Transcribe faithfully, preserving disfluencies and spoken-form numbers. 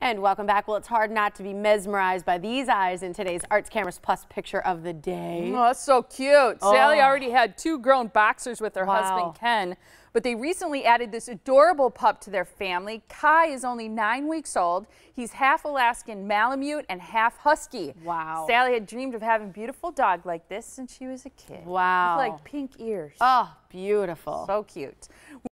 And welcome back. Well, it's hard not to be mesmerized by these eyes in today's Arts Cameras Plus picture of the day. Oh, that's so cute. Oh. Sally already had two grown boxers with her Wow. husband, Ken, but they recently added this adorable pup to their family. Kai is only nine weeks old. He's half Alaskan Malamute and half Husky. Wow. Sally had dreamed of having a beautiful dog like this since she was a kid. Wow. With like pink ears. Oh, beautiful. So cute.